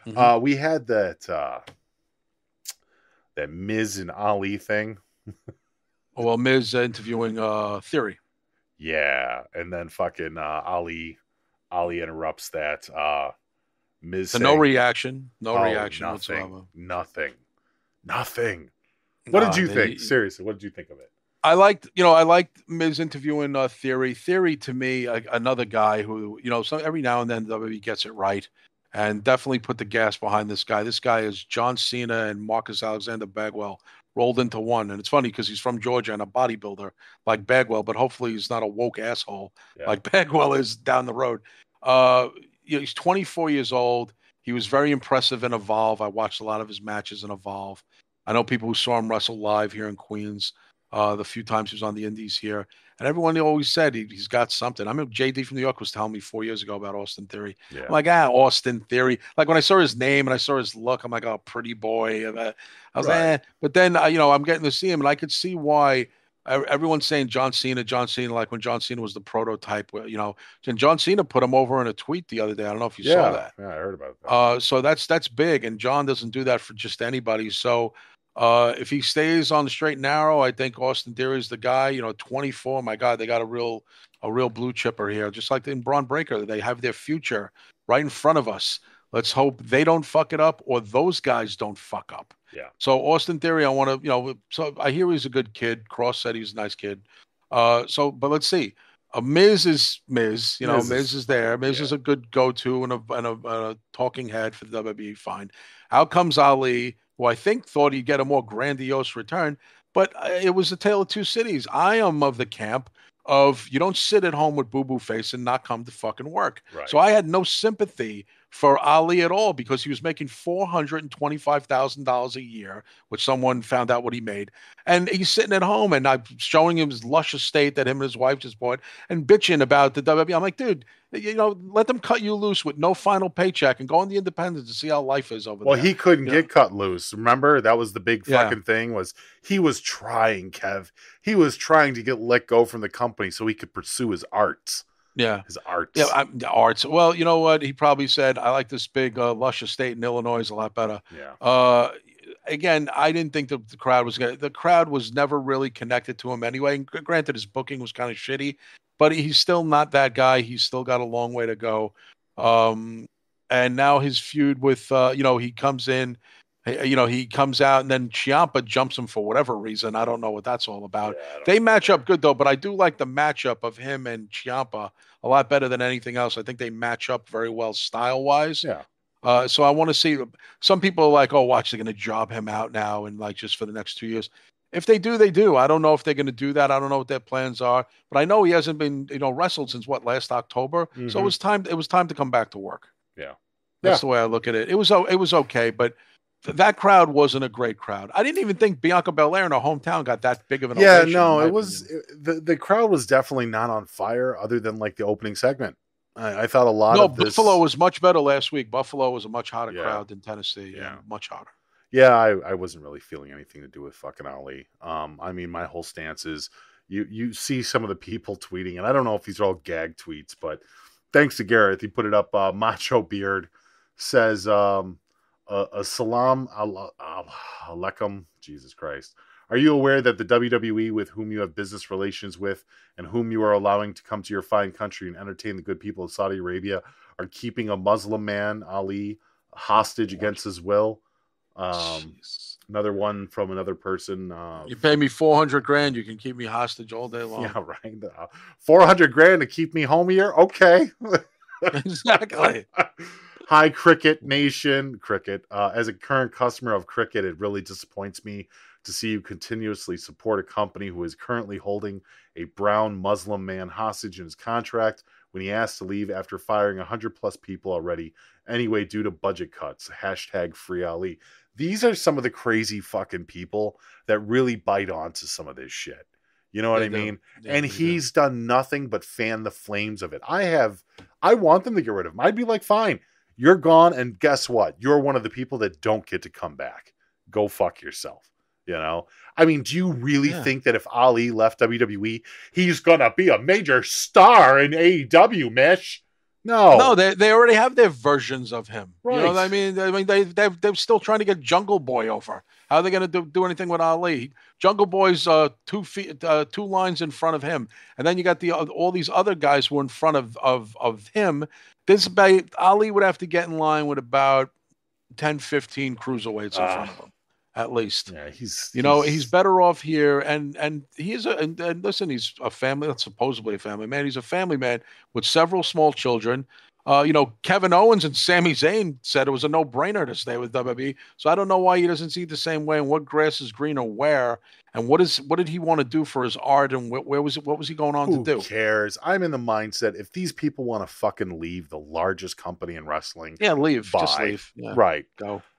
Mm-hmm. We had that Miz and Ali thing. Well, Miz interviewing Theory. Yeah, and then fucking Ali interrupts that. Miz So no saying, reaction, no "Oh, reaction nothing, whatsoever. nothing, nothing." What did you think? Seriously, what did you think of it? I liked Miz interviewing Theory. Theory to me, another guy who, so every now and then WWE gets it right, and definitely put the gas behind this guy. This guy is John Cena and Marcus Alexander Bagwell rolled into one, and it's funny because he's from Georgia and a bodybuilder like Bagwell, but hopefully he's not a woke asshole Yeah, like Bagwell is down the road. Uh, he's 24 years old. He was very impressive in Evolve. I watched a lot of his matches in Evolve. I know people who saw him wrestle live here in Queens the few times he was on the Indies here. And everyone always said he's got something. I mean, JD from New York was telling me 4 years ago about Austin Theory. yeah, I'm like, Austin Theory. Like when I saw his name and I saw his look, I'm like, oh, pretty boy. I was like, right. But then, I'm getting to see him and I could see why everyone's saying John Cena, like when John Cena was the prototype, and John Cena put him over in a tweet the other day. I don't know if you saw Yeah, that. yeah, I heard about that. So that's big, and John doesn't do that for just anybody. So if he stays on the straight and narrow, I think Austin Theory is the guy. 24. My God, they got a real blue chipper here, just like in Braun Breaker. They have their future right in front of us. Let's hope they don't fuck it up, or those guys don't fuck up. Yeah, So Austin Theory, I want to, so I hear he's a good kid. Cross said he's a nice kid. But let's see. Miz is Miz. Miz is there. Miz is a good go-to and a talking head for the WWE. Fine. Out comes Ali, who I think thought he'd get a more grandiose return, but it was a tale of two cities. I am of the camp of you don't sit at home with boo-boo face and not come to fucking work. right. So I had no sympathy for Ali at all because he was making $425,000 a year, which someone found out what he made. And he's sitting at home and I'm showing him his lush estate that him and his wife just bought and bitching about the WWE. I'm like, dude, let them cut you loose with no final paycheck and go on the independents to see how life is over Well, there. he couldn't get cut loose. Remember, that was the big fucking thing. Was he was trying, Kev? He was trying to get let go from the company so he could pursue his arts. Yeah. His arts. Yeah, arts. Well, you know what? He probably said, I like this big, lush estate in Illinois a lot better. Yeah. Again, I didn't think the crowd was the crowd was never really connected to him anyway. And granted, his booking was kind of shitty, but he's still not that guy. He's still got a long way to go. And now his feud with, he comes in, he comes out and then Ciampa jumps him for whatever reason. I don't know what that's all about. Yeah, They match up good though, but I do like the matchup of him and Ciampa a lot better than anything else. I think they match up very well style wise. Yeah. So I want to see. Some people are like, "Oh, watch, they're going to job him out now and like just for the next 2 years." If they do, they do. I don't know if they're going to do that. I don't know what their plans are, but I know he hasn't been, wrestled since last October. Mm-hmm. So it was time. It was time to come back to work. Yeah, that's the way I look at it. It was okay, but that crowd wasn't a great crowd. I didn't even think Bianca Belair in her hometown got that big of an ovation. No, it was the crowd was definitely not on fire, other than like the opening segment. I thought a lot of this. Buffalo was much better last week. Buffalo was a much hotter crowd than Tennessee. Yeah, much hotter. Yeah, I wasn't really feeling anything to do with fucking Ali. I mean, my whole stance is you see some of the people tweeting, and I don't know if these are all gag tweets, but thanks to Gareth, he put it up. Macho Beard says, a salam alaikum, Jesus Christ. Are you aware that the WWE, with whom you have business relations with and whom you are allowing to come to your fine country and entertain the good people of Saudi Arabia, are keeping a Muslim man, Ali, hostage against his will? Another one from another person. You pay me $400,000, you can keep me hostage all day long. Yeah, right. $400,000 to keep me home here? Okay. Exactly. Hi, Cricket Nation. Cricket. As a current customer of Cricket, it really disappoints me to see you continuously support a company who is currently holding a brown Muslim man hostage in his contract when he asked to leave after firing 100+ people already, anyway, due to budget cuts. Hashtag Free Ali. These are some of the crazy fucking people that really bite onto some of this shit. You know what I mean? Yeah, and he's done nothing but fan the flames of it. I want them to get rid of him. I'd be like, fine, you're gone, and guess what? You're one of the people that don't get to come back. Go fuck yourself. You know? I mean, do you really think that if Ali left WWE, he's gonna be a major star in AEW, Mish? No, No, they already have their versions of him. right. You know what I mean? They're still trying to get Jungle Boy over. How are they going to do anything with Ali? Jungle Boy's 2 feet, 2 lines in front of him, and then you got the all these other guys who are in front of him. Ali would have to get in line with about 10, 15 cruiserweights in front of him, at least. Yeah, he's better off here, and he's and listen, he's a family, supposedly a family man. He's a family man with several small children. Kevin Owens and Sami Zayn said it was a no-brainer to stay with WWE. So I don't know why he doesn't see it the same way. And what grass is greener where? And what did he want to do for his art? And where was it? What was he going on to do? Who cares? I'm in the mindset if these people want to fucking leave the largest company in wrestling, leave. Just leave. Yeah, right? Go.